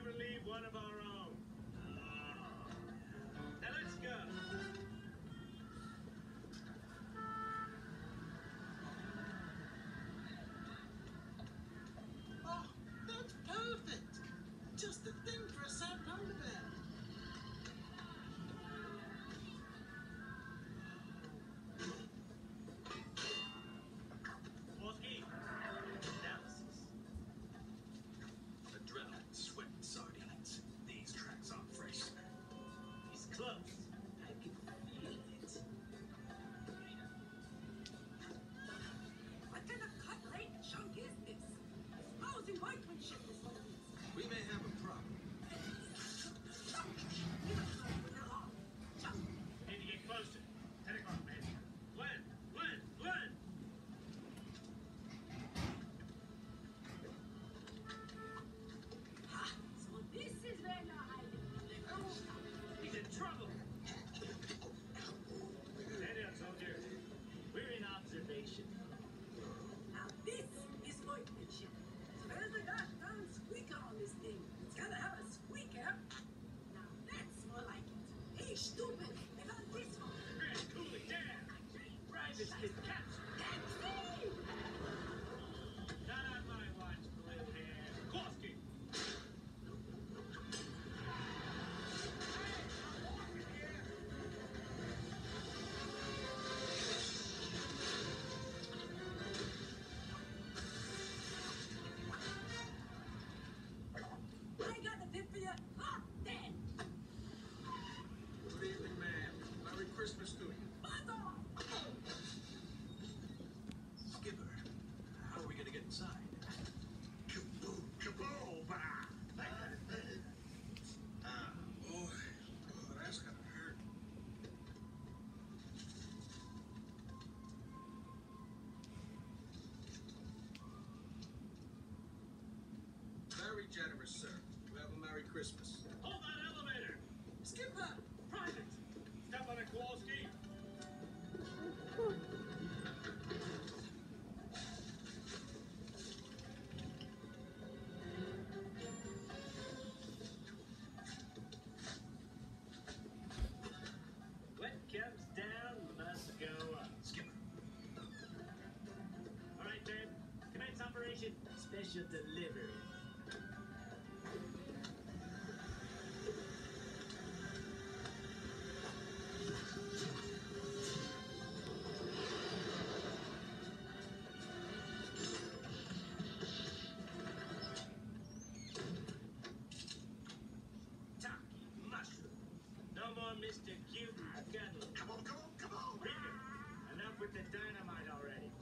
never leave one of our own. Now let's go. Oh, that's perfect. Just the thing for a sad roundabout. Wolski, analysis. Adrenaline, sweat, and sardines. These tracks aren't fresh. He's close. I can feel it. What kind of cut-rate junk is this? Lousy workmanship is what it is. We may have a problem. We don't know when they're off. Junk. Need to get closer. 10 o'clock, man. Glenn! Glenn! Glenn! Ah, so this is where you're hiding. Oh, He's in trouble! Stand down, soldier. We're in observation. now this is workmanship. So where's the goddamn squeaker on this thing? It's gotta have a squeaker. Now that's more like it. Hey, stupid! I got this one. Grand Cooley, down! Private's been captured! Taxi! Not on my watch, blue hair. Wolski! I got a tip for you. Hot then. Good evening, ma'am. Merry Christmas to you. Buzz off. Skipper, how are we going to get inside? Kaboom! Kaboom! Boy. Oh, that's going to hurt. Very generous, sir. You have a Merry Christmas. Hold that elevator! Skipper. Private! Step on it, Kowalski! What comes down must go up. Skipper. All right, Ben. Commence operation. Special delivery. Taki mushroom. No more Mr. Cute and Cuddle. Come on, come on, come on! Reaper, enough with the dynamite already.